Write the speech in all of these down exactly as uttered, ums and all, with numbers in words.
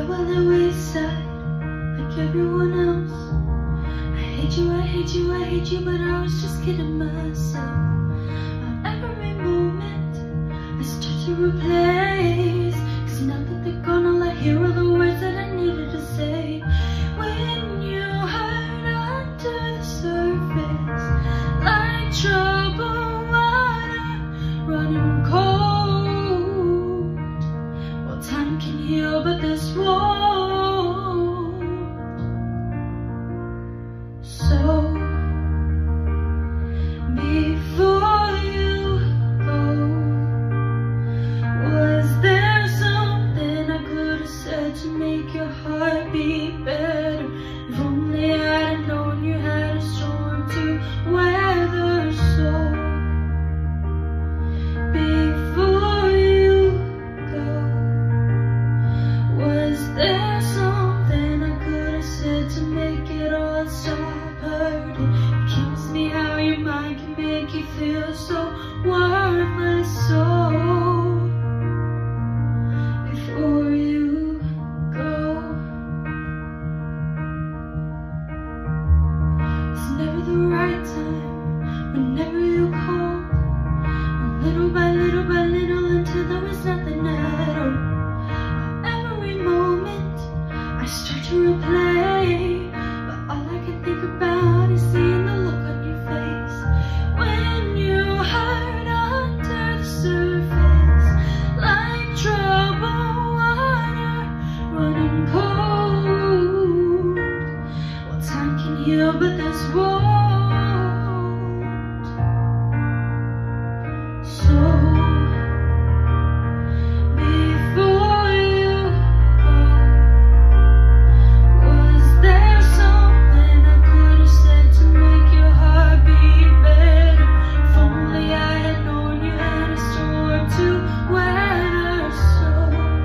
by the wayside like everyone else. I hate you, I hate you, I hate you, but I was just kidding myself. On every moment I start to replace, 'cause now that they're gone all I hear are the words that I needed to say. When you hide under the surface like troubled water running cold, well, time can heal, but this won't. So before you go, was there something I could have said to make your heart beat better? If only I'd known you had a storm to weather. So before you go, was there something I could have said to make it all stop hurting? It kills me how your mind can make you feel so worthless. So before you go, it's never the right time whenever you called. Little by little by little until there was nothing at all. Every moment I start to replay, but all I can think about is seeing the look on your face. When you hide under the surface like troubled water running cold, well, time can heal, but this won't. So before you go, was there something I could have said to make your heart beat better? If only I had known you had a storm to weather. So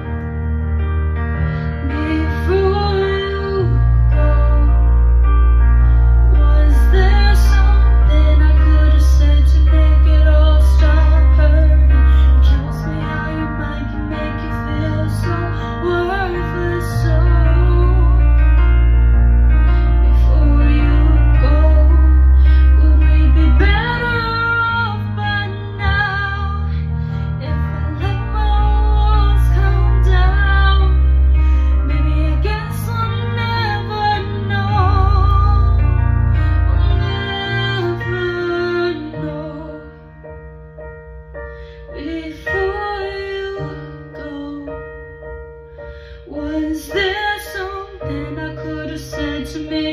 before you go, was there something I could have said to make it all stop hurting? It kills me how your mind can make you feel so worthless. So before you go, would we be better off by now if I let my walls come down? Maybe I guess we'll never know. We'll never know. Before you go, was there something I could have said to me?